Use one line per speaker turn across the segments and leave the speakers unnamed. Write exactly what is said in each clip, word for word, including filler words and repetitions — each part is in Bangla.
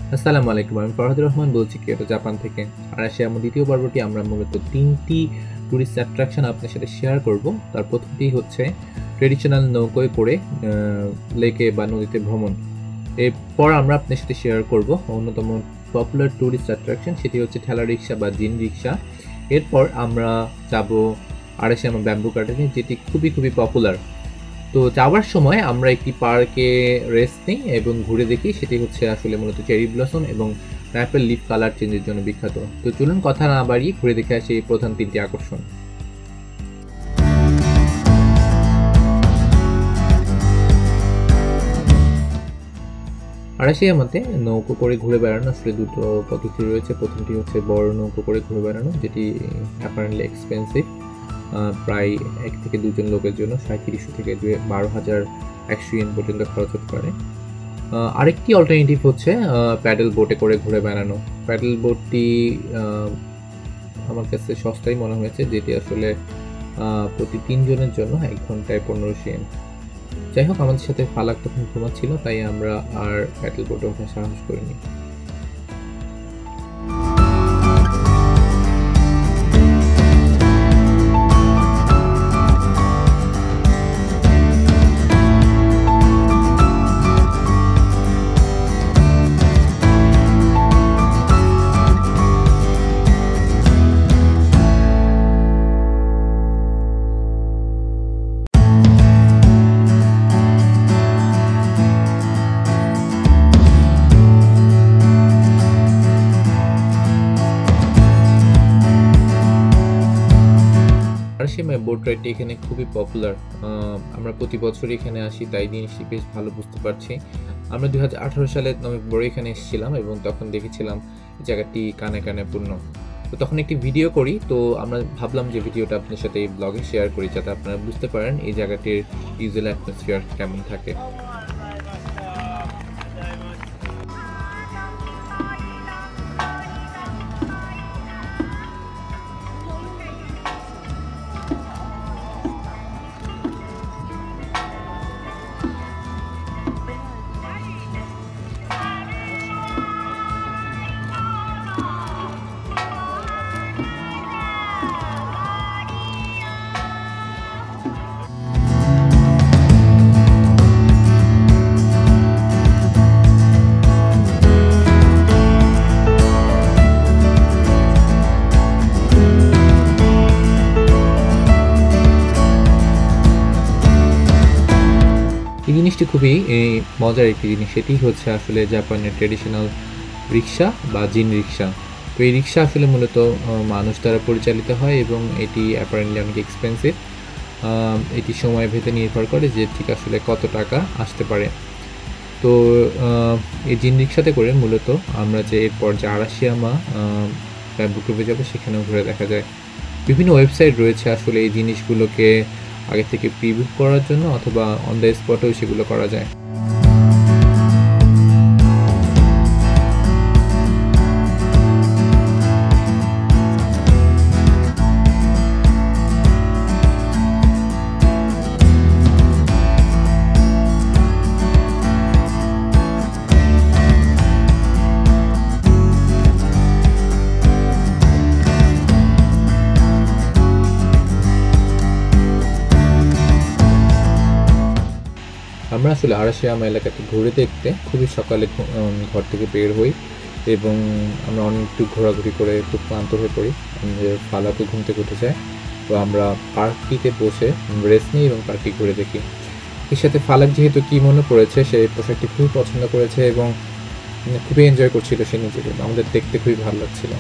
আসসালামু আলাইকুম। আমি ফরহাদুর রহমান বলছি কিয়োটো, জাপান থেকে। আর আসি আমার দ্বিতীয় পর্বটি আমরা মূলত তিনটি টুরিস্ট অ্যাট্রাকশন আপনার সাথে শেয়ার করব। তার প্রথমটি হচ্ছে ট্রেডিশনাল নৌকোয় করে লেকে বা নদীতে ভ্রমণ। এরপর আমরা আপনার সাথে শেয়ার করব অন্যতম পপুলার টুরিস্ট অ্যাট্রাকশন, সেটি হচ্ছে ঠেলা রিক্সা বা জিন রিক্সা। এরপর আমরা যাব আরাশিয়ামা ব্যাম্বু গার্ডেনে, যেটি খুবই খুবই পপুলার। তো যাওয়ার সময় আমরা একটি পার্কে রেস্ট নিই এবং ঘুরে দেখি, সেটি হচ্ছে আসলে মূলত চেরি ব্লসম এবং ম্যাপেল লিফ কালার চেঞ্জের জন্য বিখ্যাত। তো চলুন কথা না বাড়িয়ে ঘুরে দেখে আসি এই প্রধান তিনটি আকর্ষণ। আরাশিয়ামাতে নৌকো করে ঘুরে বেড়ানো আসলে দুটো পদ্ধতি রয়েছে। প্রথমটি হচ্ছে বড় নৌকো করে ঘুরে বেড়ানো, যেটি অ্যাপারেন্টলি এক্সপেন্সিভ, প্রায় এক থেকে দুজন লোকের জন্য সাঁত্রিশশো থেকে বারো হাজার একশো ইয়েন পর্যন্ত খরচ হতে পারে। আরেকটি অল্টারনেটিভ হচ্ছে প্যাডেল বোটে করে ঘুরে বেড়ানো। প্যাডেল বোটটি আমার কাছে সস্তাই মনে হয়েছে, যেটি আসলে প্রতি তিনজনের জন্য এক ঘন্টায় পনেরোশো ইয়েন। যাই হোক, আমাদের সাথে ফালাক তখন ঘুমাচ্ছিল, তাই আমরা আর প্যাডেল বোটে ওঠার সাহস করিনি। আরাশিয়ামায় বোট রাইডটি এখানে খুবই পপুলার। আমরা প্রতি বছরই এখানে আসি, তাই জিনিসটি বেশ ভালো বুঝতে পারছি। আমরা দুই হাজার আঠারো সালে নভেম্বরে এখানে এসেছিলাম এবং তখন দেখেছিলাম জায়গাটি কানে কানে পূর্ণ। তো তখন একটি ভিডিও করি, তো আমরা ভাবলাম যে ভিডিওটা আপনার সাথে এই ব্লগে শেয়ার করি, যাতে আপনারা বুঝতে পারেন এই জায়গাটির ইউজুয়াল অ্যাটমসফিয়ার কেমন থাকে। এই জিনিসটি খুবই মজার একটি জিনিস, সেটি হচ্ছে আসলে জাপানের ট্রেডিশনাল রিক্সা বা জিন রিক্সা। তো এই রিক্সা আসলে মূলত মানুষ দ্বারা পরিচালিত হয় এবং এটি অ্যাপারেন্টলি অনেক এক্সপেন্সিভ। এটি সময় ভেদে নির্ভর করে যে ঠিক আসলে কত টাকা আসতে পারে। তো এই জিন রিক্সাতে করে মূলত আমরা যে এরপর যে আরাশিয়ামা ব্যাম্বু গ্রোভে যাবো, সেখানেও ঘুরে দেখা যায়। বিভিন্ন ওয়েবসাইট রয়েছে আসলে এই জিনিসগুলোকে আগে থেকে প্রিভিউ করার জন্য, অথবা অন দ্য স্পটেও সেগুলো করা যায়। আমরা আসলে আরাশিয়ামা এলাকাতে ঘুরে দেখতে খুবই সকালে ঘর থেকে বের হই এবং আমরা অনেকটু ঘোরাঘুরি করে খুব ক্লান্ত হয়ে পড়ি। আমাদের ফালাকে ঘুম থেকে উঠে যায়, তো আমরা পার্কটিতে বসে রেস্ট নিই এবং পার্কটি ঘুরে দেখি। এর সাথে ফালাক যেহেতু কি মনে পড়েছে, সেই পোশাকটি খুবই পছন্দ করেছে এবং খুবই এনজয় করছিল সে নিজেকে। আমাদের দেখতে খুবই ভালো লাগছিল।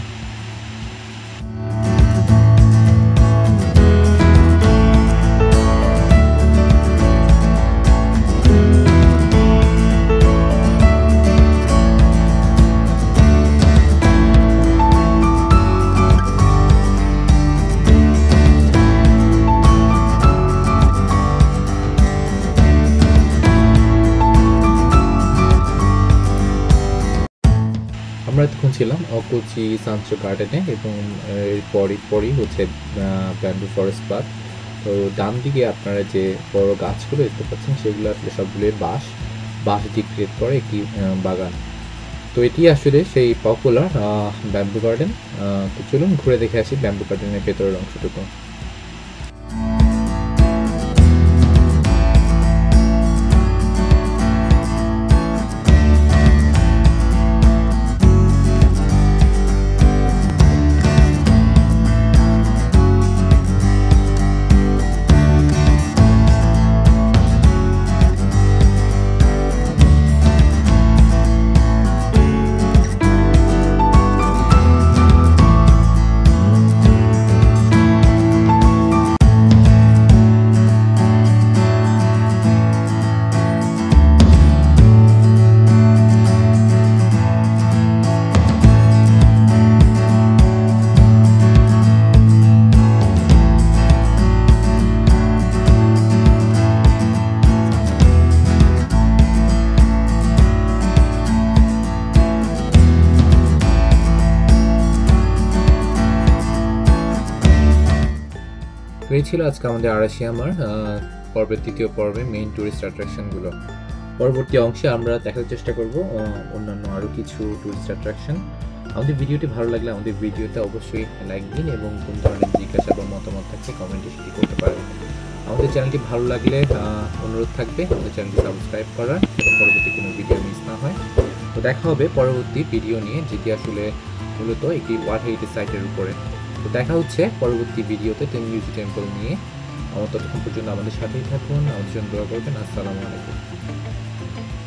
আমরা এতক্ষণ ছিলাম অকুচি সানসো গার্ডেনে এবং এরপরই পরই হচ্ছে ব্যাম্বু ফরেস্ট পার্ক। তো ডান দিকে আপনারা যে বড় গাছগুলো দেখতে পাচ্ছেন, সেগুলো আসলে সবগুলোই বাঁশ বাঁশ দিয়ে ক্রিয়েট করে একটি বাগান। তো এটি আসলে সেই পপুলার ব্যাম্বু গার্ডেন। তো চলুন ঘুরে দেখে আসি ব্যাম্বু গার্ডেনের ভেতরের অংশটুকু। তো এই ছিল আজকে আমাদের আরাশিয়ামার পর্বের তৃতীয় পর্বে মেইন টুরিস্ট অ্যাট্রাকশনগুলো। পরবর্তী অংশে আমরা দেখার চেষ্টা করব অন্যান্য আরও কিছু টুরিস্ট অ্যাট্রাকশন। আমাদের ভিডিওটি ভালো লাগলে আমাদের ভিডিওতে অবশ্যই লাইক দিন এবং কোন ধরনের জিজ্ঞাসা বা মতামত থাকলে কমেন্টে সেটি করতে পারেন। আমাদের চ্যানেলটি ভালো লাগলে অনুরোধ থাকবে আমাদের চ্যানেলটি সাবস্ক্রাইব করার, পরবর্তী কোনো ভিডিও মিস না হয়। তো দেখা হবে পরবর্তী ভিডিও নিয়ে, যেটি আসলে মূলত একটি ওয়ার্ল্ড হেরিটেজ সাইটের উপরে। তো দেখা হচ্ছে পরবর্তী ভিডিওতে তেনজিং টেম্পল নিয়ে। আমার ততক্ষণ পর্যন্ত আমাদের সাথেই থাকুন, আমাদের জন্য দোয়া করবেন। আসসালামু আলাইকুম।